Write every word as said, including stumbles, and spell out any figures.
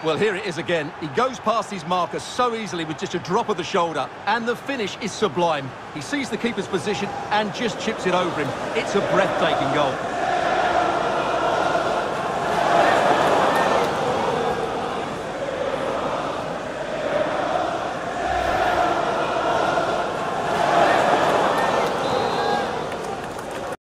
Well, here it is again. He goes past his marker so easily with just a drop of the shoulder, and the finish is sublime. He sees the keeper's position and just chips it over him. It's a breathtaking goal.